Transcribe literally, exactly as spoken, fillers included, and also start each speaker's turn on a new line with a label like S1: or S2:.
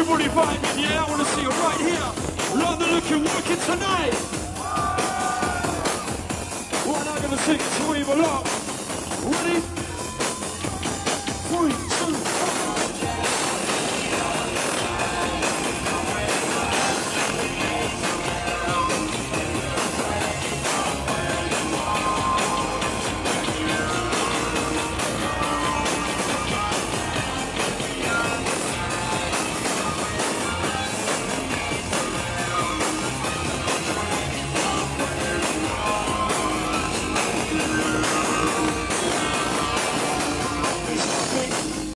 S1: Everybody vibing, yeah? I want to see you right here. London looking, working tonight. What I'm going to sing to Evil Up. Ready? Three, two,